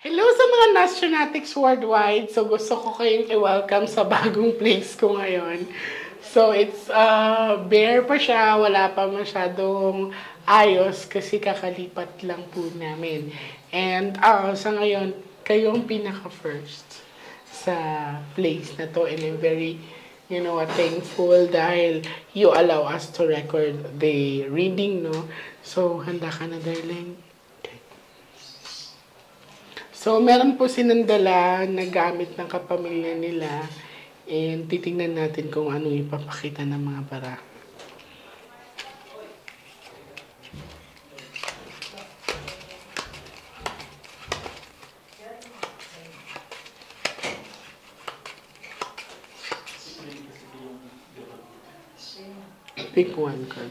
Hello sa mga Nationatics worldwide. So, gusto ko kayong i-welcome sa bagong place ko ngayon. So, it's bare pa siya. Wala pa masyadong ayos kasi kakalipat lang po namin. And sa ngayon, kayo ang pinaka-first sa place na to. And I'm very, thankful dahil you allow us to record the reading, no? So, handa ka na, darling? So, meron po sinandala na gamit ng kapamilya nila and titingnan natin kung ano ipapakita ng mga bara. Pick one card.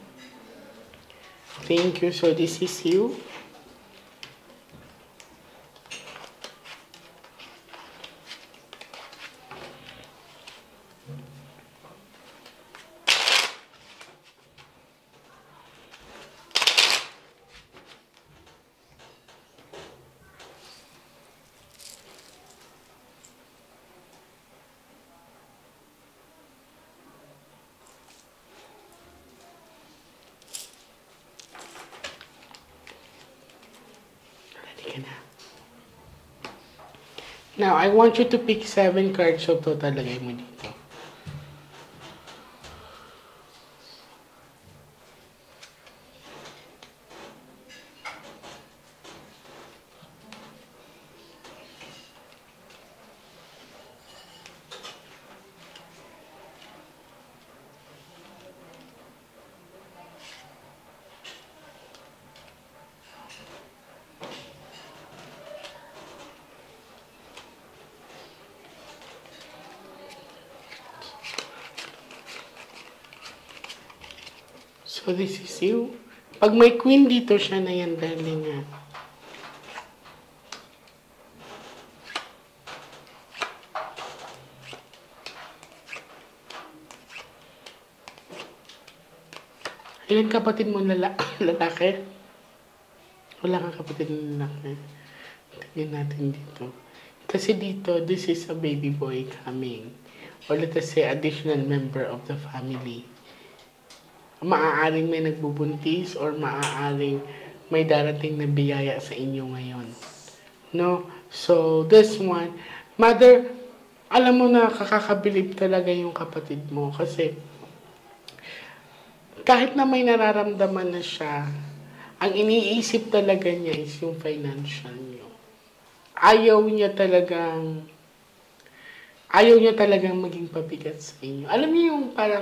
Thank you. So, this is you. Now, I want you to pick 7 cards. So, total lagay mo dito. So, this is you. Pag may queen dito, siya na yan, darling nga. Ilan kapatid mo lalaki? Wala kang kapatid na lalaki. Tingnan natin dito. Kasi dito, this is a baby boy coming. Or let us say, additional member of the family. Maaaring may nagbubuntis or maaaring may darating na biyaya sa inyo ngayon. No? So, this one, mother, alam mo na kakakabilib talaga yung kapatid mo kasi kahit na may nararamdaman na siya, ang iniisip talaga niya is yung financial niyo. Ayaw niya talagang maging pabigat sa inyo. Alam niyo yung parang,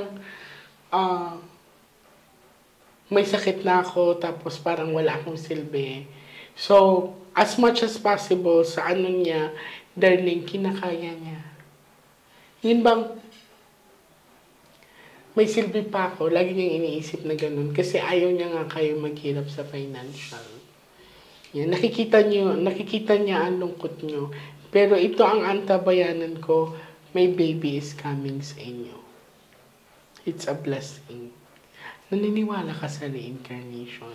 may sakit na ako, tapos parang wala akong silbi. So, as much as possible, sa ano niya, darling, kinakaya niya. Yun bang, may silbi pa ako, lagi niyang iniisip na ganun, kasi ayaw niya nga kayo maghirap sa financial. Yan, nakikita niya ang lungkot niyo. Pero ito ang antabayanan ko, may baby is coming sa inyo. It's a blessing. Naniniwala ka sa reincarnation.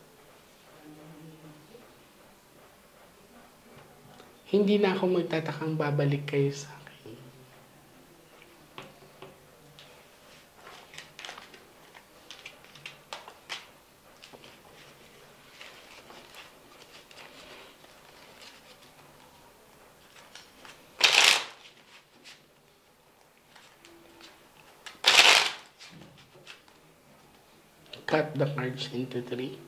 Hindi na ako magtatakang babalik kayo sa akin. Cut the cards into 3.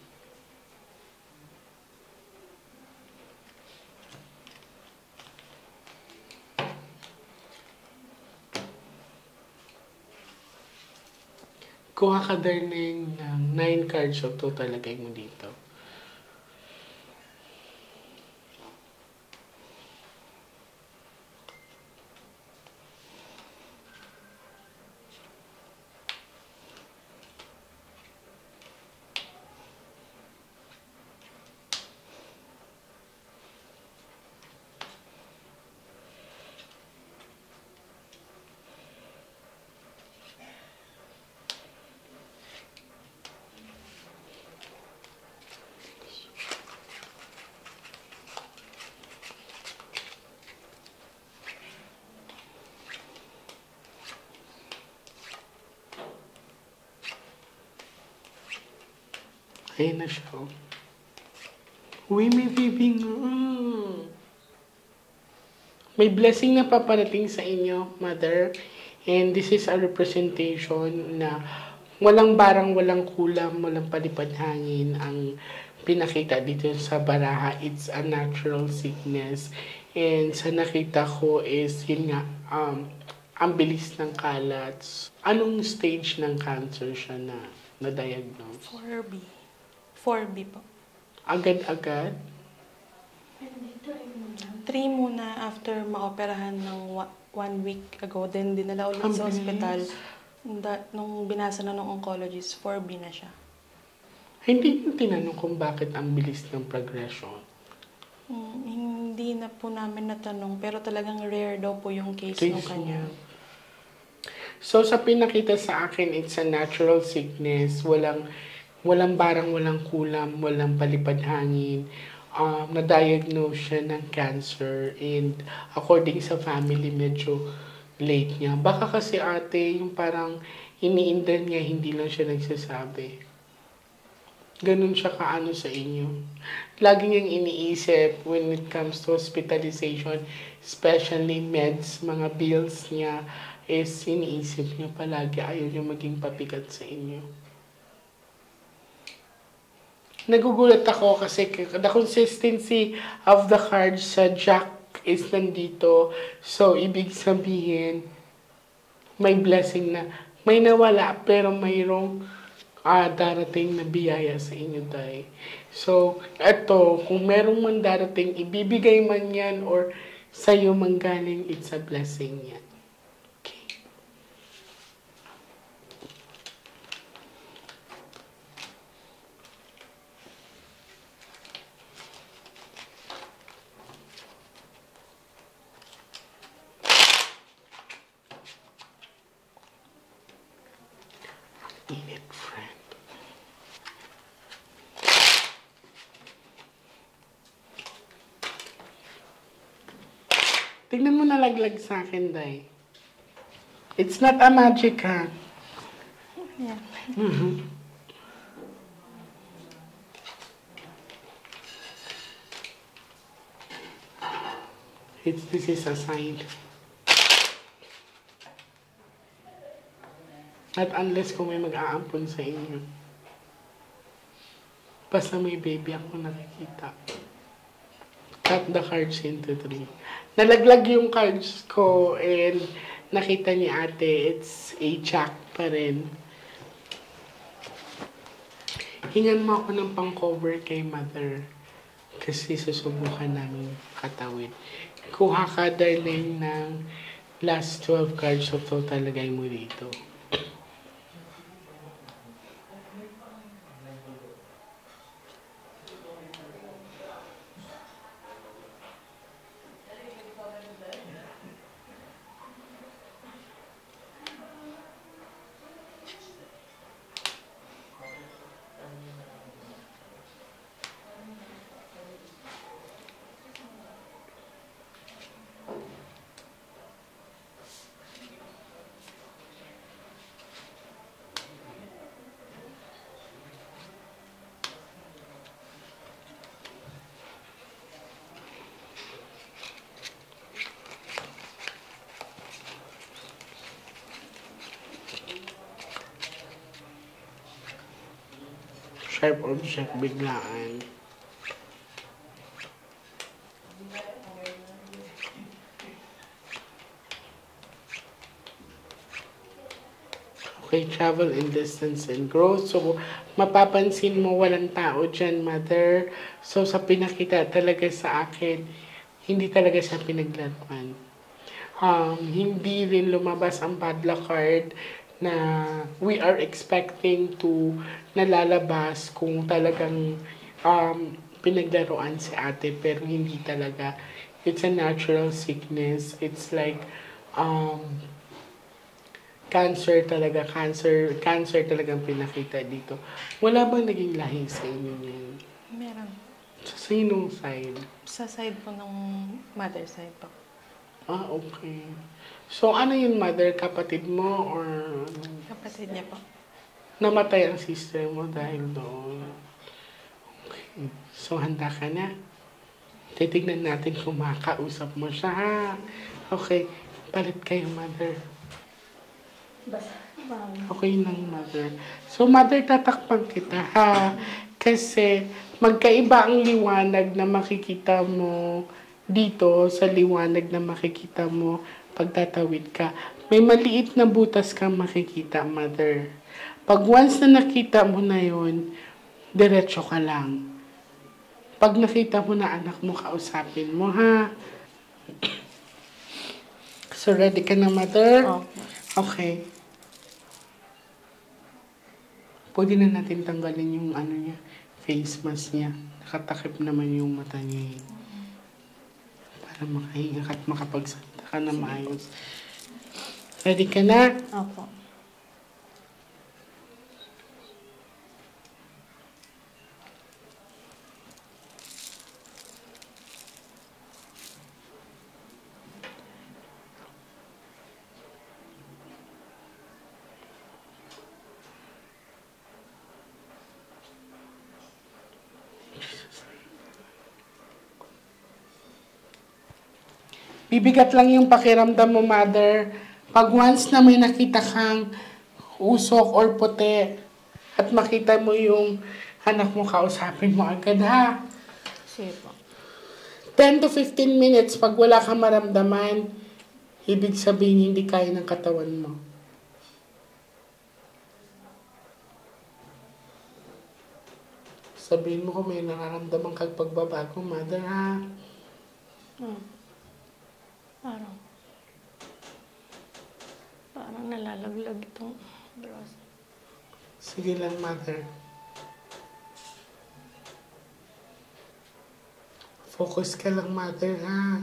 Kuha ka, darling, ng 9 cards of total lagay mo dito. Ayan na siya. Uy, may baby nga. May blessing na paparating sa inyo, Mother. And this is a representation na walang barang, walang kulam, walang palipad hangin ang pinakita dito sa baraha. It's a natural sickness. And sa nakita ko is, yun nga, ang bilis ng kalat. Anong stage ng cancer siya na-diagnose? 4B. 4B po. Agad-agad? 3 muna after maoperahan ng 1 week ago. Then dinala ulit Ang sa bilis. ospital. Nung binasa na ng oncologist, 4B na siya. Hindi yung tinanong kung bakit ang bilis ng progression. Hindi na po namin natanong, pero talagang rare daw po yung case Case ng kanya. niya. So, sa pinakita sa akin, it's a natural sickness. Walang barang, walang kulam, walang palipad hangin. Na-diagnose siya ng cancer. And according sa family, medyo late niya. Baka kasi ate, yung parang iniindan niya, hindi lang siya nagsasabi. Ganun siya kaano sa inyo. Lagi niyang iniisip when it comes to hospitalization, especially meds, mga bills niya, is iniisip niya palagi. Ayaw niya maging pabigat sa inyo. Nagugulat ako kasi the consistency of the cards sa Jack is nandito. So, ibig sabihin, may blessing na. May nawala, pero mayroong darating na biyaya sa inyo, Day. So, eto, kung merong man darating, ibibigay man yan or sa'yo manggaling, it's a blessing yan. Okay. Init, friend. Tignan mo nalaglag sa akin, Day. It's not a magic, ha? Yeah. This is a sign. At unless kung may mag-aampon sa inyo. Basta may baby ako nakikita. Cut the cards into 3. Nalaglag yung cards ko and nakita ni ate, it's a jack pa rin. Hingan mo ako ng pang-cover kay Mother. Kasi susubukan namin katawid. Kuha ka, darling, ng last 12 cards of total lagay mo dito. Sharp object, biglaan. Okay, travel in distance and growth. So, mapapansin mo walang tao dyan, Mother. So, sa pinakita talaga sa akin, hindi talaga siya pinaglaruan. Hindi rin lumabas ang padlock card na we are expecting to nalalabas kung talagang pinaglaruan si ate, pero hindi talaga. It's a natural sickness. It's like cancer talaga. Cancer talagang pinakita dito. Wala bang naging lahi sa inyo niyan? Meron. Sa sinong side? Sa side po ng mother side po. Okay. So, ano yun, Mother? Kapatid mo or Kapatid niya po. namatay ang sister mo dahil doon? So, handa ka na? Titignan natin kung makakausap mo siya, ha? Okay, palit kayo, mother. Okay lang, mother. So, mother, tatakpan kita, ha? Kasi, magkaiba ang liwanag na makikita mo dito sa liwanag na makikita mo pag tatawid ka. May maliit na butas kang makikita, mother. Pag once na nakita mo na yon, diretso ka lang. Pag nakita mo na anak mo, kausapin mo, ha? So, ready ka na, mother? Okay. Pwede na natin tanggalin yung niya, face mask niya. Nakatakip naman yung mata niya. Para makahinga at makapagsalita ka na maayos. Ready ka na? Opo. Bibigat lang yung pakiramdam mo, mother. Pag once na may nakita kang usok or puti at makita mo yung anak mo, kausapin mo agad, ha? Sige po. 10 to 15 minutes pag wala kang maramdaman, ibig sabihin hindi kaya ng katawan mo. Sabihin mo kung may nararamdaman kang pagbabago, mother, ha? Parang nalalaglag itong bros. Sige lang, mother. Focus ka lang, mother, ha?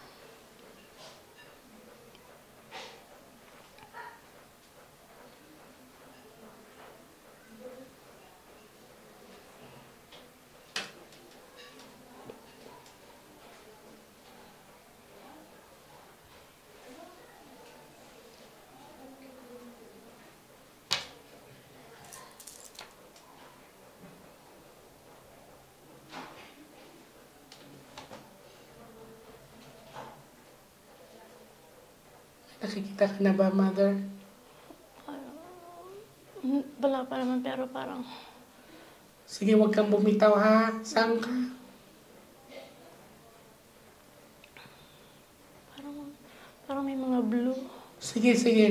Nakikita ka na ba, mother? Wala pa naman, pero parang... Sige, huwag kang bumitaw, ha? Saan ka? Parang may mga blue. Sige, sige.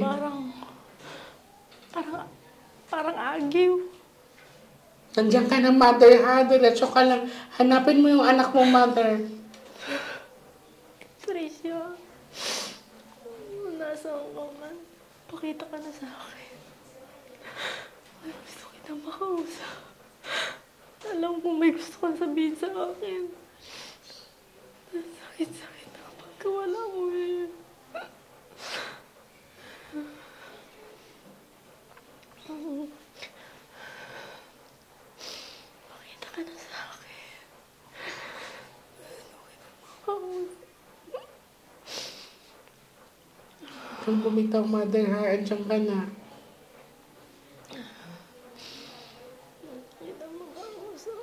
Parang agiw. Nandiyan ka na, mother, ha? Diretso ka lang. Hanapin mo yung anak mo, mother. Tricia, nasaan ka man? Pakita ka na sa akin. Ay, gusto kita makausap. Alam mo may gusto kang sabihin sa akin. Sakit-sakit na pagka wala mo eh. Pakita ka na sa akin. Gusto kita makausap. Kung bumitaw, mother, ha? Andiyan ka na. Kita makausap.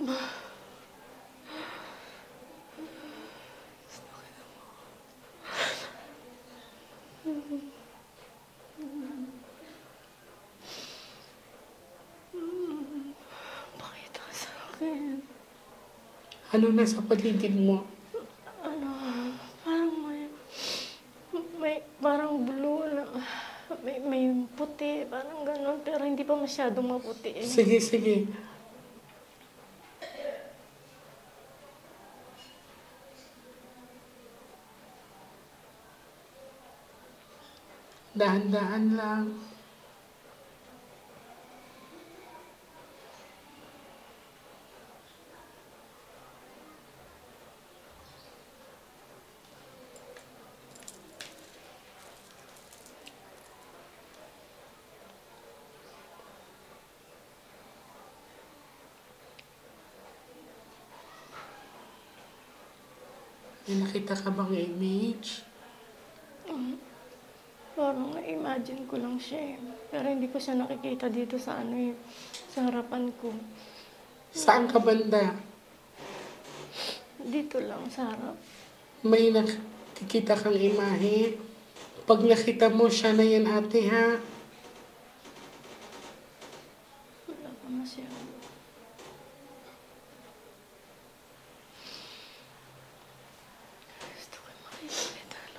Gusto kita pakita ka sa akin. Ano nasa paligid mo? Parang blue na, may puti, parang gano'n, pero hindi pa masyadong maputi eh. Sige, sige. Dahan-dahan lang. May nakita ka bang image? Parang na-imagine ko lang siya eh. Pero hindi ko siya nakikita dito sa sa harapan ko. Saan ka banda? Dito lang sa harap. May nakikita kang imahe. Pag nakita mo, siya na yan ate ha. Wala pa masyado. Gusto ko makikita, no?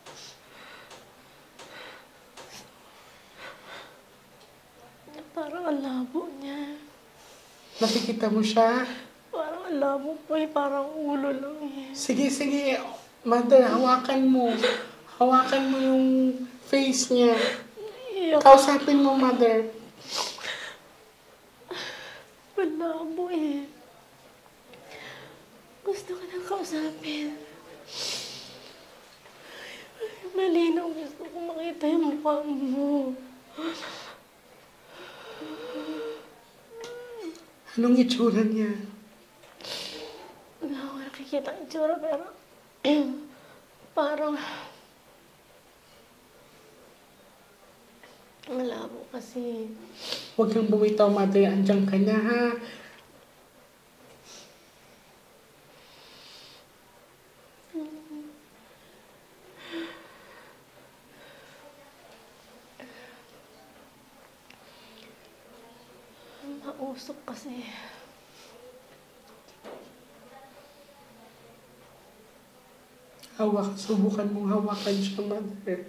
Parang ang labo niya. Nakikita mo siya? Parang ang labo po eh. Parang ulo lang eh. Sige, sige. Mother, hawakan mo. Hawakan mo yung face niya. Iyak. Kausapin mo, mother. Malabo eh. Gusto ko nang kausapin. Malinaw. Gusto ko makita yung mukha mo. Anong itsura niya? Wala ako nakikita ang itsura pero parang malabo kasi. Huwag kang bumitaw, mother. Andiyan ka na, ha? Mausok kasi. Subukan mong hawakan siya, mother.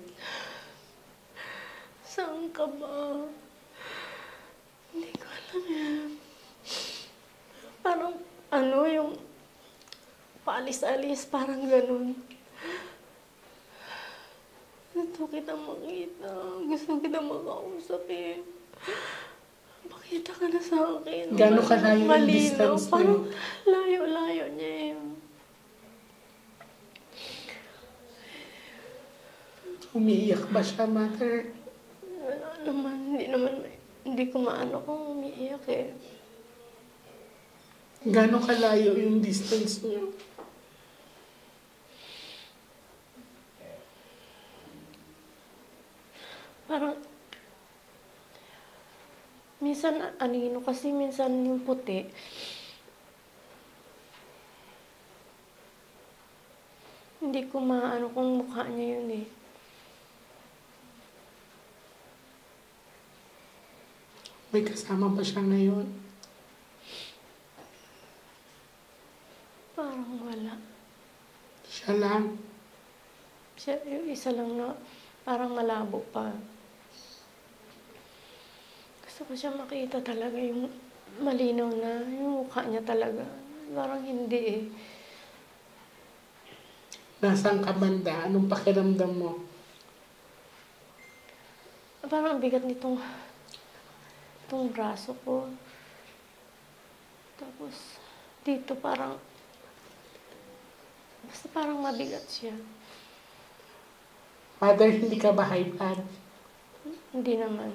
Saan ka ba? Hindi ko alam yan. Parang ano yung paalis-alis, parang ganun. Gusto kita makita. Gusto kita makausap eh. Pakita ka na sa akin. Gano'ng kalayo yung Malinaw. distance niyo? Parang layo-layo niya eh. Umiiyak ba siya, mother? Wala naman. Hindi ko maano kung umiiyak eh. Gano'ng kalayo yung distance niyo? Parang, minsan, anino kasi minsan yung puti. Hindi ko maano kung mukha niya yun eh. May kasama ba siya ngayon? Parang wala. Siya lang. Siya, yung isa lang na parang malabo pa. Gusto ko siya makita talaga yung malinaw na yung mukha niya talaga. Parang hindi eh. Nasaan ka banda? Anong pakiramdam mo? Parang ang bigat nitong braso ko. Tapos, dito parang, basta parang mabigat siya. Mother, hindi ka ba high blood? Hindi naman.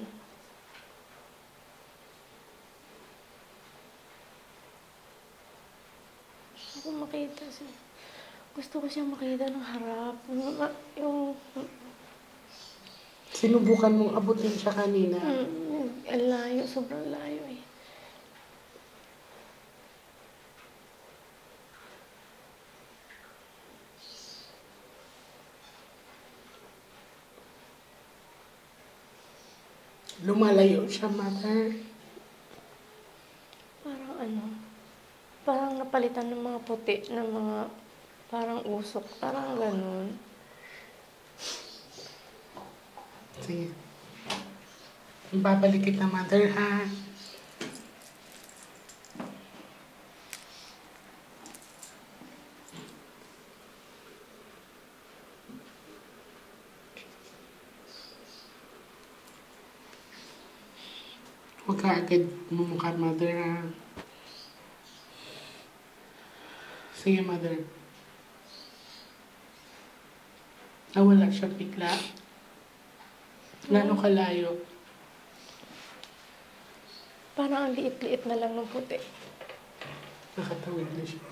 Gusto ko makita siya. Gusto ko siya makita ng harap. Yung Sinubukan mong abutin siya kanina. ang layo, sobrang layo eh. Lumalayo siya, mother. Parang ano, parang napalitan ng mga puti, ng mga parang usok, parang ganun. Sige. Babalik kita, mother, ha? Huwag ka agad mumukha, mother, ha? Sige, mother. Nawala siya bigla. Gano'ng kalayo? Parang ang liit-liit na lang ng puti. Nakatawid na siya.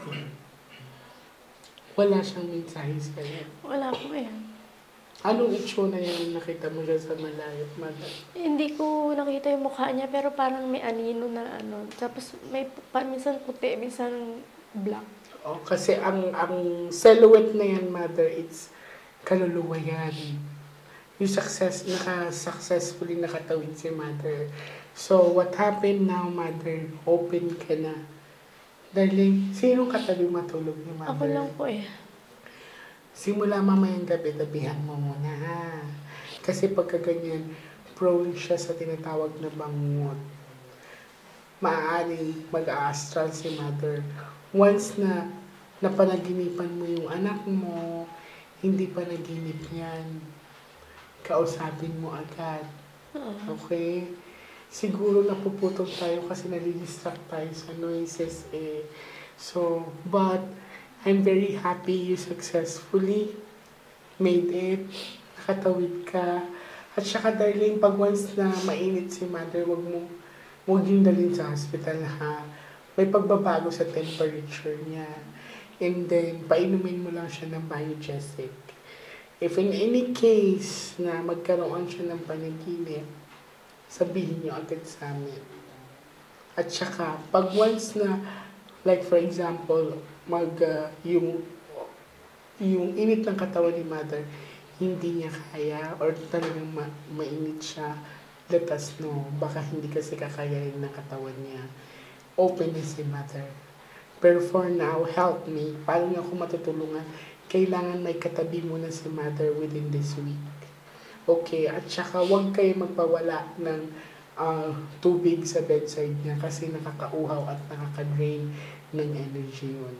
Wala siyang mensahe sa'yo. Wala po eh. Anong itsura yan nakita mo dyan sa malayo, mother? Hindi ko nakita yung mukha niya, pero parang may anino na ano. Tapos may minsan puti, minsan black. Oh, kasi ang silhouette na yan, mother, it's kaluluwa yan. Yung successfully nakatawid si mother. So, what happened now, mother? Open ka na. Darling, sinong katabi matulog ni mother? Ako lang po eh. Simula mamayang gabi, tabihan mo muna, ha? Kasi pagka ganyan, prone siya sa tinatawag na bangungot. Maaaring mag-a-astral si mother. Once na napanaginipan mo yung anak mo, hindi pa naginip yan, kausapin mo agad. Okay? Siguro napuputol tayo kasi nalidistract tayo sa noises eh. So, but I'm very happy you successfully made it. Nakatawid ka. At saka darling, pag once na mainit si mother, wag yung dalhin sa hospital, ha. May pagbabago sa temperature niya. And then, painumin mo lang siya ng Biogesic. If in any case na magkaroon siya ng panaginip, sabihin niyo agad sa amin. At saka, pag once na, like for example, yung init ng katawan ni mother, hindi niya kaya, or talagang mainit siya, let us know. Baka hindi kasi kakayanin ng katawan niya. Open na si mother. Pero for now, help me. Paano niya ako matutulungan? Kailangan may katabi muna si mother within this week. Okay, at saka huwag kayo magpawala ng tubig sa bedside niya kasi nakakauhaw at nakaka-drain ng energy yun.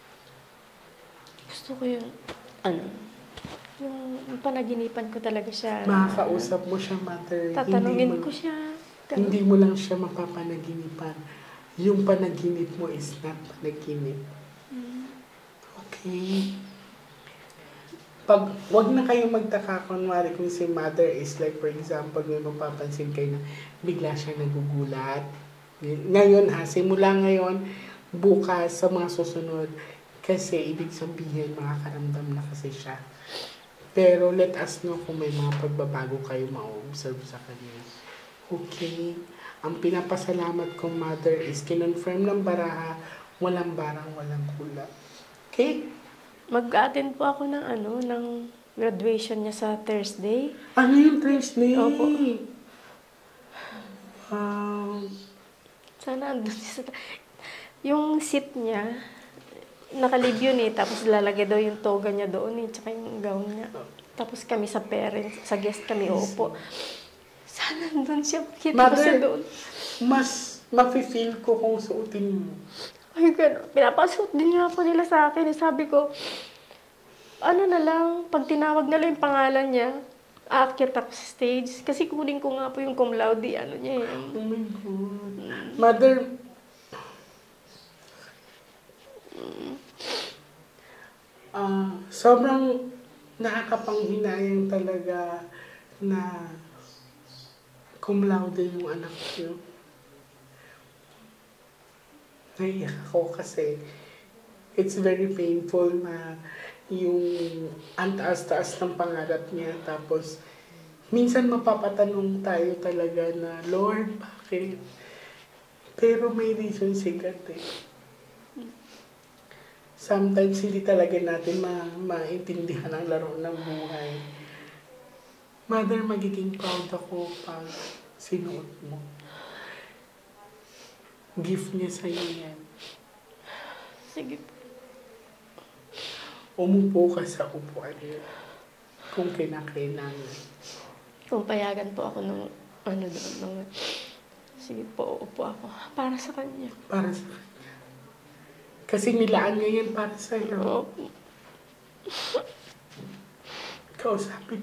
Gusto ko yung, yung panaginipan ko talaga siya. Makakausap mo siya, mother. Tatanungin ko siya. Hindi mo lang siya mapapanaginipan. Yung panaginip mo is not panaginip. Okay? Wag na kayong magtaka kunwari kung si mother is like, for example, may mapapansin kayo na bigla siya nagugulat. Ngayon ha, simula ngayon, bukas sa mga susunod, kasi ibig sabihin, makakaramdam na kasi siya. Pero let us know kung may mga pagbabago kayo ma-observe sa kanya. Okay? Ang pinapasalamat kong mother is kinonfirm ng baraha, walang barang, walang kulang. Okay? Mag-attend po ako ng graduation niya sa Thursday. Ano yung Thursday? Opo. Sana andun siya. Yung seat niya, nakalib yun eh. Tapos lalagay daw yung toga niya doon eh. Tsaka yung gown niya. Tapos kami sa parents, sa guest kami, opo. Sana andun siya. Kita ko siya doon. Mas mafe-feel ko kung suotin mo. Ay, gano'n. Pinapasuot din nga po nila sa akin. Sabi ko, ano na lang, pag tinawag na lang yung pangalan niya, aakyat ako sa stage. Kasi kunin ko nga po yung cum laude, niya eh. Oh my God. Mother, sobrang nakakapanghinayang talaga na cum laude yung anak niyo. Naiyak ako kasi it's very painful na yung antaas-taas ng pangarap niya. Tapos, minsan mapapatanong tayo talaga na, Lord, bakit? Pero may reason si God eh. Sometimes hindi talaga natin maintindihan ang laro ng buhay. Mother, magiging proud ako pag sinuot mo. Gift niya sa'yo yan. Sige po. Umupo ka sa upuan niya kung kinakailangan. Kung payagan po ako doon. Sige po, upo ako. Para sa kanya. Para sa kanya. Kasi nilaan niya yan para sa'yo. Oo. Kausapin.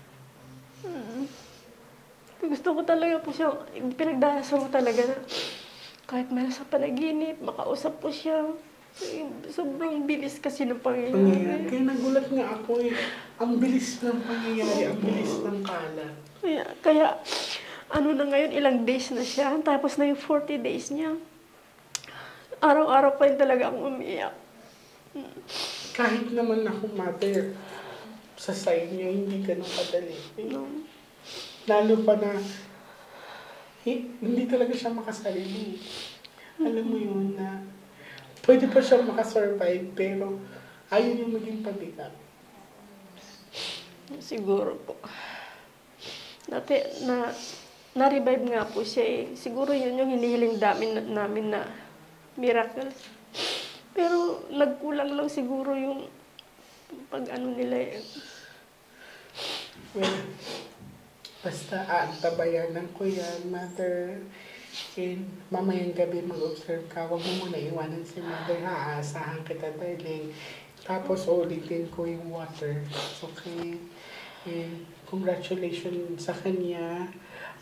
Gusto ko talaga po siya, pinagdarasal ko talaga na kahit man sa panaginip, makausap po siya. Sobrang bilis kasi ng pangyayari. Kaya nagulat nga ako eh. Ang bilis ng pangyayari, ang bilis ng kalat. Kaya na ngayon, ilang days na siya. Tapos na yung 40 days niya. Araw-araw pa rin talaga akong umiiyak. Kahit naman ako, mother, sa side niyo, hindi ganun kadali. No. Lalo pa na, hindi talaga siya makasarili. Alam mo yun na, pwede pa siyang makasurvive, pero ayun yung maging pabigat. Siguro po. Dati, na-revive nga po siya eh. Siguro yun yung hinihiling namin na miracle. Pero nagkulang lang siguro yung pag-ano nila eh. Well, basta aantabayanan ko yan, Mother. And mamayang gabi mag-observe ka. Huwag mo muna iwanan si Mother, ha? Aasahan kita, darling. Tapos ulitin ko yung water. Okay? And congratulations sa kanya.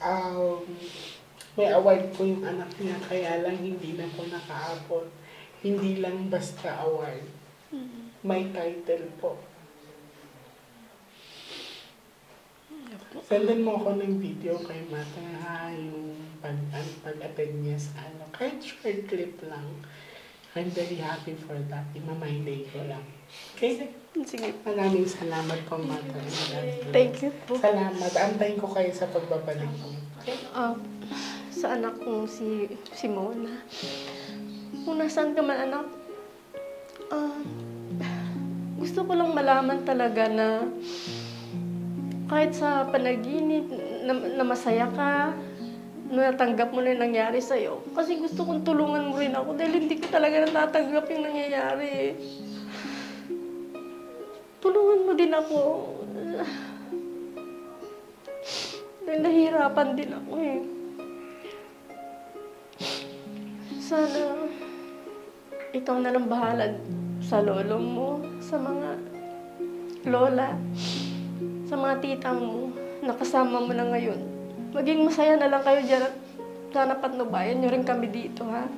May award po yung anak niya, kaya lang hindi na po nakaabot. Hindi lang basta award. May title po. Sendan mo ako ng video kay Mata, ha, yung pag-attend niya sa ano. Kahit short clip lang. I'm very happy for that. Imamaylay ko lang. Okay? Sige. Maraming salamat po, Mata. Thank you po. Salamat. Antayin ko kayo sa pagbabalik niyo. Okay? Sa anak kong si Mona. Kung nasaan ka man, anak, gusto ko lang malaman talaga na kahit sa panaginip na masaya ka, natanggap mo na yung nangyari sa'yo. Kasi gusto kong tulungan mo rin ako dahil hindi ko talaga natatanggap yung nangyayari. Tulungan mo din ako. Dahil nahihirapan din ako eh. Sana ikaw na lang bahala sa lolo mo, sa mga lola, sa mga tita mo, nakasama mo na ngayon. Maging masaya na lang kayo dyan at sana patnubayan nyo rin kami dito, ha?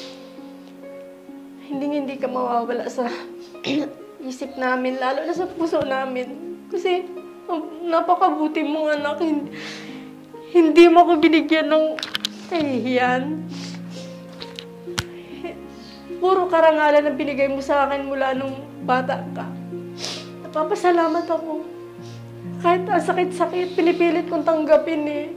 Hindi ka mawawala sa isip namin, lalo na sa puso namin. Kasi napakabuti mong anak. Hindi mo ako binigyan ng kahihiyan. Puro karangalan ang binigay mo sa akin mula nung bata ka. Napapasalamat ako. Kahit ang sakit-sakit, pinipilit kong tanggapin eh.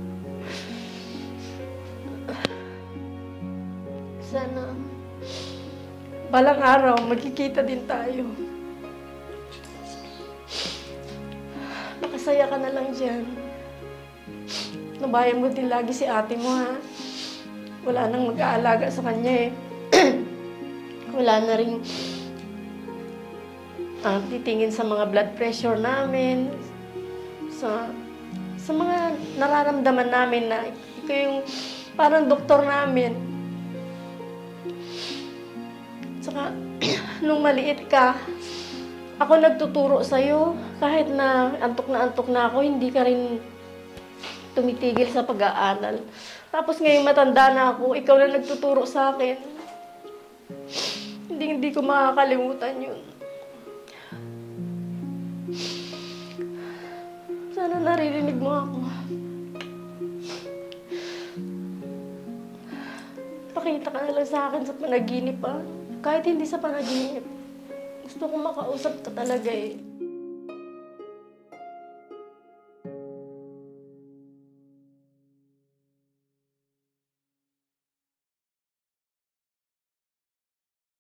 Sana balang araw, magkikita din tayo. Makasaya ka na lang dyan. Nabayan mo din lagi si ate mo, ha? Wala nang mag-aalaga sa kanya eh. Wala na rin titingin sa mga blood pressure namin, sa mga nararamdaman namin na ikaw yung parang doktor namin. Saka, nung maliit ka, ako nagtuturo sa'yo. Kahit na antok na ako, hindi ka rin tumitigil sa pag-aaral. Tapos ngayong matanda na ako, ikaw na nagtuturo sa akin. Hindi ko makakalimutan yun. Sana naririnig mo ako. Pakita ka na lang sa akin sa panaginip, ha? Kahit hindi sa panaginip. Gusto kong makausap ka talaga eh.